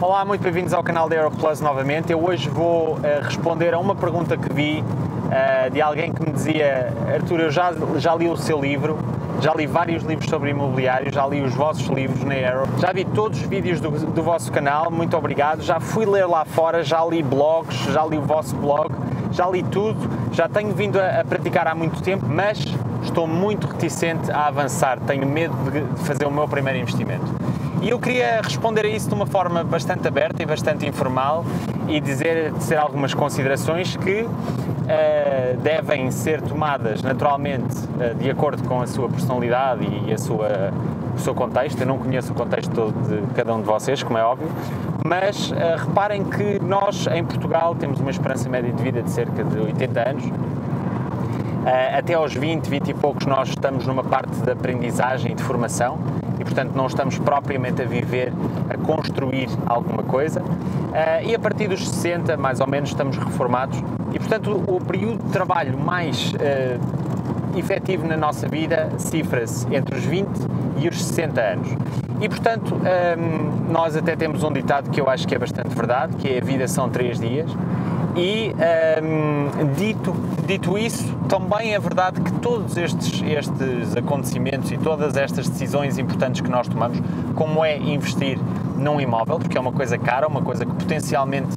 Olá, muito bem-vindos ao canal da Aeroplus novamente. Eu hoje vou responder a uma pergunta que vi de alguém que me dizia: Artur, eu já li o seu livro, já li vários livros sobre imobiliário, já li os vossos livros na Aero, já vi todos os vídeos do vosso canal, muito obrigado, já fui ler lá fora, já li blogs, já li o vosso blog, já li tudo, já tenho vindo a praticar há muito tempo, mas estou muito reticente a avançar, tenho medo de fazer o meu primeiro investimento. E eu queria responder a isso de uma forma bastante aberta e bastante informal e dizer algumas considerações que devem ser tomadas naturalmente de acordo com a sua personalidade e o seu contexto. Eu não conheço o contexto todo de cada um de vocês, como é óbvio, mas reparem que nós em Portugal temos uma esperança média de vida de cerca de 80 anos. Até aos 20 e poucos nós estamos numa parte de aprendizagem e de formação e, portanto, não estamos propriamente a viver, a construir alguma coisa, e a partir dos 60, mais ou menos, estamos reformados e, portanto, o período de trabalho mais efetivo na nossa vida cifra-se entre os 20 e os 60 anos. E, portanto, nós até temos um ditado que eu acho que é bastante verdade, que é: a vida são 3 dias. E, dito isso, também é verdade que todos estes acontecimentos e todas estas decisões importantes que nós tomamos, como é investir num imóvel, porque é uma coisa cara, uma coisa que potencialmente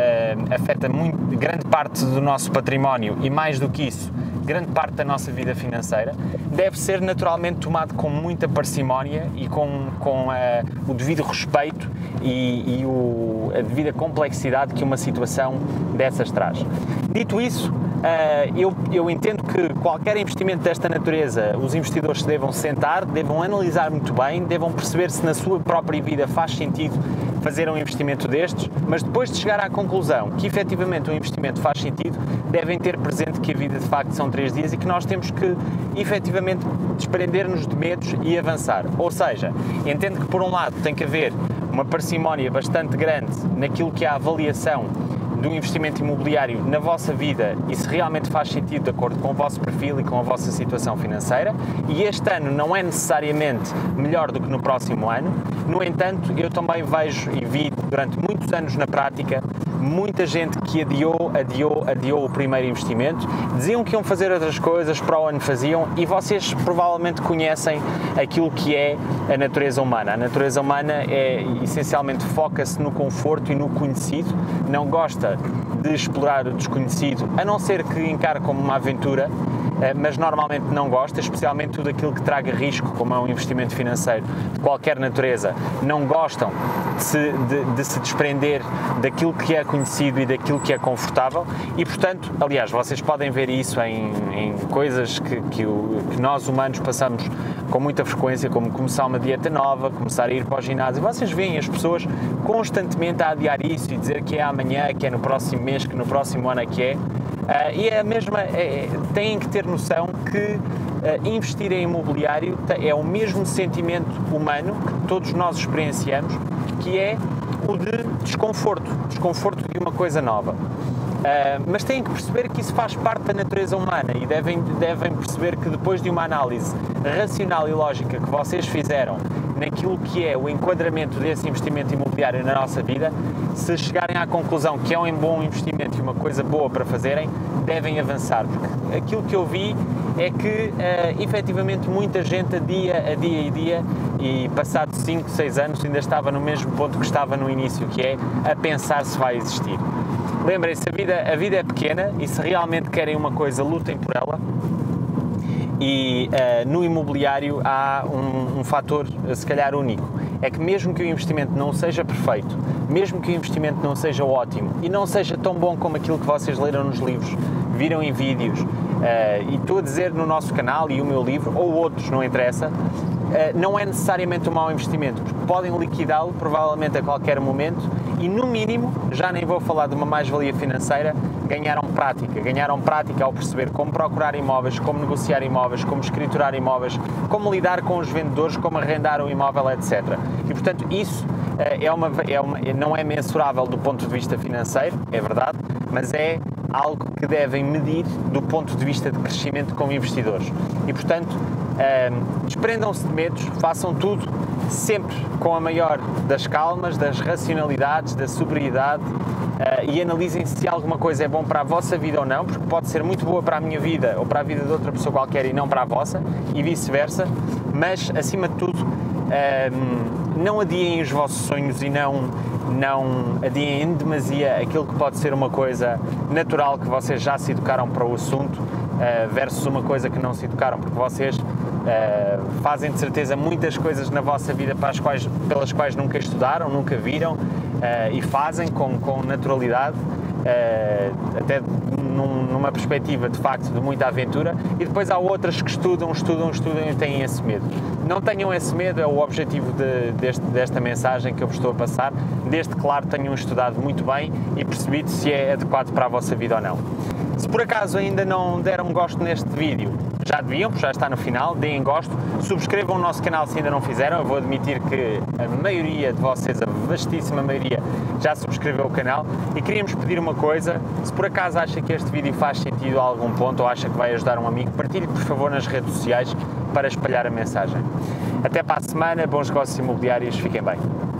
afeta grande parte do nosso património e, mais do que isso, grande parte da nossa vida financeira, deve ser naturalmente tomado com muita parcimónia e com o devido respeito e a devida complexidade que uma situação dessas traz. Dito isso, eu entendo que qualquer investimento desta natureza, os investidores se devam sentar, devam analisar muito bem, devam perceber se na sua própria vida faz sentido fazer um investimento destes, mas depois de chegar à conclusão que efetivamente o investimento faz sentido, devem ter presente que a vida de facto são 3 dias e que nós temos que efetivamente desprender-nos de medos e avançar. Ou seja, entendo que por um lado tem que haver uma parcimónia bastante grande naquilo que é a avaliação do investimento imobiliário na vossa vida e se realmente faz sentido de acordo com o vosso perfil e com a vossa situação financeira, e este ano não é necessariamente melhor do que no próximo ano. No entanto, eu também vejo e vi durante muitos anos na prática muita gente que adiou o primeiro investimento, diziam que iam fazer outras coisas, para o ano faziam, e vocês provavelmente conhecem aquilo que é a natureza humana. A natureza humana essencialmente foca-se no conforto e no conhecido, não gosta de explorar o desconhecido, a não ser que encare como uma aventura, mas normalmente não gosta, especialmente tudo aquilo que traga risco, como é um investimento financeiro de qualquer natureza. Não gostam de se desprender daquilo que é conhecido e daquilo que é confortável e, portanto, aliás, vocês podem ver isso em coisas que nós humanos passamos com muita frequência, como começar uma dieta nova, começar a ir para o ginásio. Vocês veem as pessoas constantemente a adiar isso e dizer que é amanhã, que é no próximo mês, que no próximo ano é que é. E é a mesma, têm que ter noção que investir em imobiliário é o mesmo sentimento humano que todos nós experienciamos, que é o de desconforto de uma coisa nova. Mas têm que perceber que isso faz parte da natureza humana e devem perceber que depois de uma análise racional e lógica que vocês fizeram naquilo que é o enquadramento desse investimento imobiliário na nossa vida, se chegarem à conclusão que é um bom investimento e uma coisa boa para fazerem, devem avançar, porque aquilo que eu vi é que efetivamente muita gente adia e passado 5, 6 anos ainda estava no mesmo ponto que estava no início, que é a pensar se vai existir. Lembrem-se, a vida é pequena e se realmente querem uma coisa, lutem por ela. E no imobiliário há um fator, se calhar, único. É que mesmo que o investimento não seja perfeito, mesmo que o investimento não seja ótimo e não seja tão bom como aquilo que vocês leram nos livros, viram em vídeos, e estou a dizer no nosso canal e o meu livro, ou outros, não interessa, não é necessariamente um mau investimento, porque podem liquidá-lo provavelmente a qualquer momento e, no mínimo, já nem vou falar de uma mais-valia financeira, ganharam prática ao perceber como procurar imóveis, como negociar imóveis, como escriturar imóveis, como lidar com os vendedores, como arrendar um imóvel, etc. E, portanto, isso não é mensurável do ponto de vista financeiro, é verdade, mas é algo que devem medir do ponto de vista de crescimento como investidores. E, portanto, Desprendam-se de medos, façam tudo sempre com a maior das calmas, das racionalidades, da sobriedade, e analisem se alguma coisa é bom para a vossa vida ou não, porque pode ser muito boa para a minha vida ou para a vida de outra pessoa qualquer e não para a vossa, e vice-versa. Mas, acima de tudo, não adiem os vossos sonhos e não adiem em demasia aquilo que pode ser uma coisa natural, que vocês já se educaram para o assunto, versus uma coisa que não se educaram, porque vocês fazem de certeza muitas coisas na vossa vida pelas quais nunca estudaram, nunca viram, e fazem com naturalidade, até numa perspectiva de facto de muita aventura. E depois há outras que estudam e têm esse medo. Não tenham esse medo, é o objetivo desta mensagem que eu vos estou a passar, desde que, claro, tenham estudado muito bem e percebido se é adequado para a vossa vida ou não. Se por acaso ainda não deram gosto neste vídeo, já deviam, porque já está no final, deem gosto, subscrevam o nosso canal se ainda não fizeram. Eu vou admitir que a maioria de vocês, a vastíssima maioria, já subscreveu o canal, e queríamos pedir uma coisa: se por acaso acha que este vídeo faz sentido a algum ponto ou acha que vai ajudar um amigo, partilhe por favor nas redes sociais para espalhar a mensagem. Até para a semana, bons negócios imobiliários, fiquem bem.